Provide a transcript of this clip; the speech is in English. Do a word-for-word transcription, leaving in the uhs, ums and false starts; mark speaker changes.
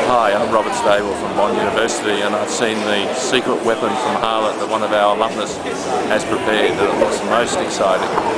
Speaker 1: Hi, I'm Robert Stable from Bond University, and I've seen the secret weapon from Harlette that one of our alumnus has prepared. It looks most exciting.